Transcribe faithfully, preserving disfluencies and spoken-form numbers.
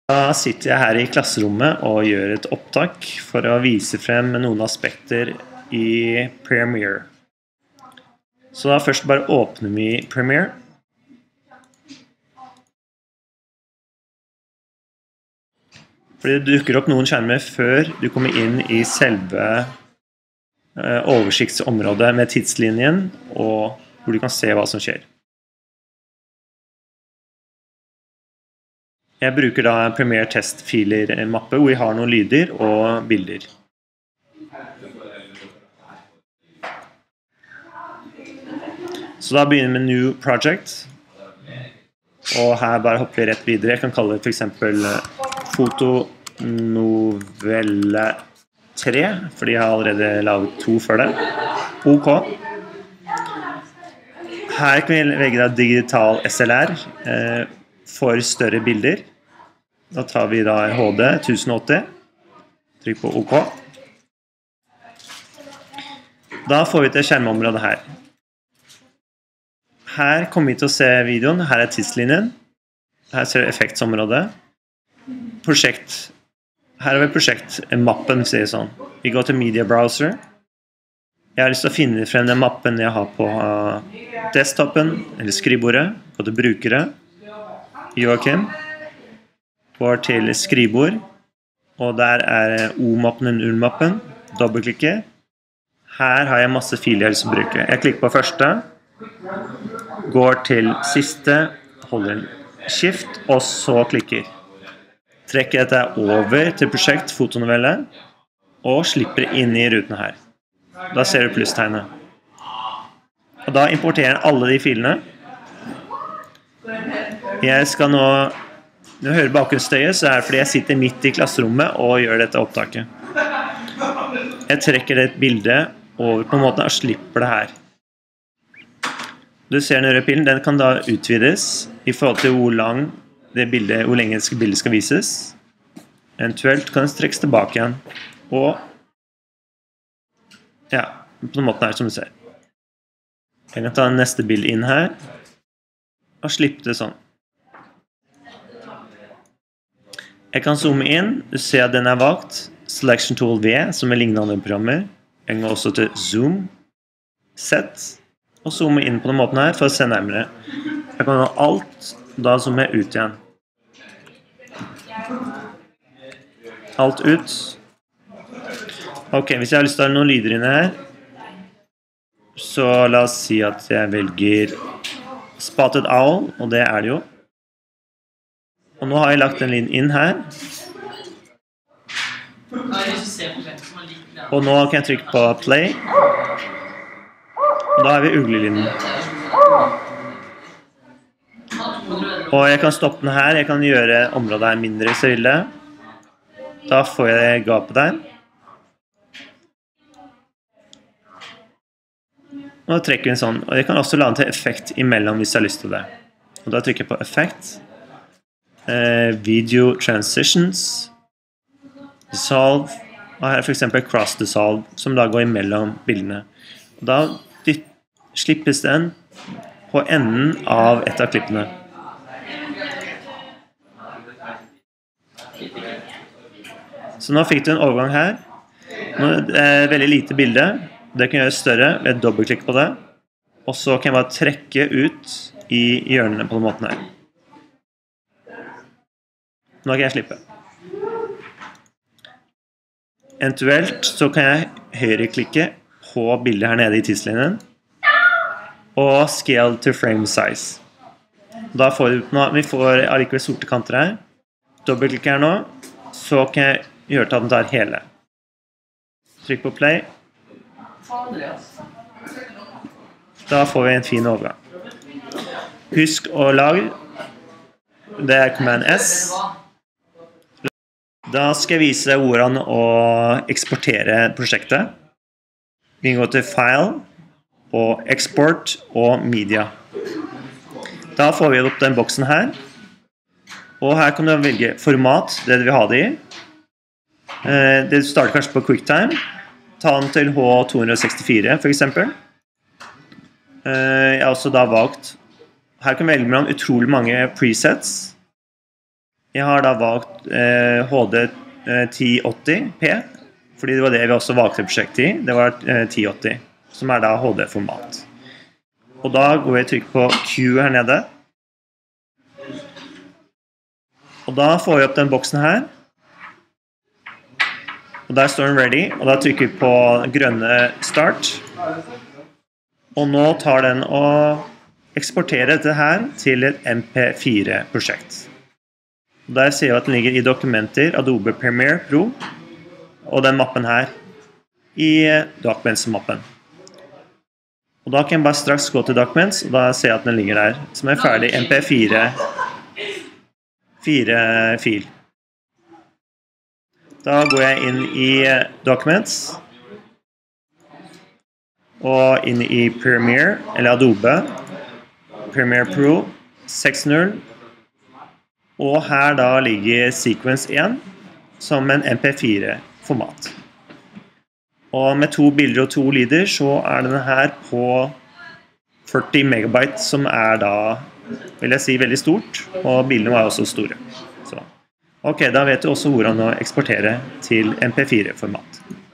Da sitter jeg her i klasserommet og gjør et opptak for å vise frem noen aspekter i Premiere. Så da først bare åpner vi Premiere. Fordi det dukker opp noen skjermer før du kommer inn i selve oversiktsområdet med tidslinjen, og hvor du kan se hva som skjer. Jeg bruker da Premiere Test-filer-mappe, hvor vi har noen lyder og bilder. Så da begynner vi med New Project. Og her bare hopper vi rett videre. Jeg kan kalle det for eksempel Fotonovelle tre, fordi jeg har allerede laget to før det. OK. Her kan vi velge da digital S L R for større bilder. Da tar vi da H D tusen åtti. Trykk på OK. Da får vi til skjermområdet her. Her kommer vi til å se videoen. Her er tidslinjen. Her ser vi effektsområdet. Prosjekt. Her har vi prosjektmappen, sier det sånn. Vi går til Media Browser. Jeg har lyst til å finne frem den mappen jeg har på desktopen, eller skrivebordet. Gå til brukere. Joachim. Går til skrivebord. Og der er O-mappen og null-mappen. Dobbeltklikker. Her har jeg masse filer jeg har lyst til å bruke. Jeg klikker på første. Går til siste. Holder en skift, og så klikker. Trekker dette over til prosjekt fotonovelle, og slipper inn i ruten her. Da ser du plusstegnet. Og da importerer jeg alle de filene. Jeg skal nå, når jeg hører bakgrunnsstøyet, så er det fordi jeg sitter midt i klasserommet og gjør dette opptaket. Jeg trekker et bilde over på en måte og slipper det her. Du ser den røde pilen, den kan da utvides i forhold til hvor lang det bildet, hvor lenge det bildet skal vises. Eventuelt kan det strekkes tilbake igjen. Og ja, på den måten her som du ser. Jeg kan ta neste bilde inn her og slippe det sånn. Jeg kan zoome inn. Du ser at den er valgt. Selection Tool V, som er lignende andre programmer. Jeg går også til Zoom, Set, og zoome inn på den måten her for å se nærmere. Jeg kan ha alt, da zoomer jeg ut igjen. Alt ut. Ok, hvis jeg har lyst til å ha noen lyder inne her, så la oss si at jeg velger Spotted Owl, og det er det jo. Og nå har jeg lagt en lyd inn her. Og nå kan jeg trykke på play. Og da har vi uglelyden. Og jeg kan stoppe den her. Jeg kan gjøre området her mindre hvis jeg vil det. Da får jeg gapet der. Og da trekker vi en sånn. Og jeg kan også lage til effekt imellom hvis jeg har lyst til det. Og da trykker jeg på effekt. Eh, video transitions. Dissolve. Og her er for eksempel cross dissolve, som da går imellom bildene. Og da slippes den på enden av et av klippene. Så nå fikk du en overgang her. Nå er det et veldig lite bilde. Det kan gjøres større ved et dobbeltklikk på det. Og så kan jeg bare trekke ut i hjørnene på den måten her. Nå kan jeg slippe. Eventuelt så kan jeg høyreklikke på bildet her nede i tidslinjen. Og scale to frame size. Da får vi, nå, vi får allikevel sorte kanter her. Dobbeltklikker her nå. Så kan jeg gjøre til at den tar hele. Trykk på play. Da får vi en fin overgang. Husk å lage. Det er Command S. Da skal jeg vise hvordan å eksportere prosjektet. Vi går til File, og Export og Media. Da får vi opp den boksen her. Og her kan du velge format, det du vil ha det i. Det starter kanskje på QuickTime. Ta den til H to sekstifire for eksempel. Jeg har også da valgt, her kan vi velge mellom utrolig mange presets. Jeg har da valgt eh, H D ti åtti p, fordi det var det vi også valgte prosjektet i. Det var eh, ti åtti, som er da H D-format. Og da går jeg og trykker på Q her nede. Og da får jeg opp den boksen her. Og der står den ready, og da trykker jeg på grønne start. Og nå tar den og eksporterer dette her til et M P fire-prosjekt. Der ser jeg at den ligger i dokumenter, Adobe Premiere Pro, og den mappen her, i Documents-mappen. Og da kan jeg bare straks gå til Documents, og da ser jeg at den ligger der, som er ferdig M P fire-fil. Da går jeg inn i Documents, og inn i Premiere, eller Adobe, Premiere Pro seks punkt null, og her da ligger Sequence én som en M P fire-format. Og med to bilder og to lyder så er denne her på førti megabyte, som er da, vil jeg si, veldig stort, og bildene var også store. Så. Ok, da vet du også hvordan å eksportere til M P fire-format.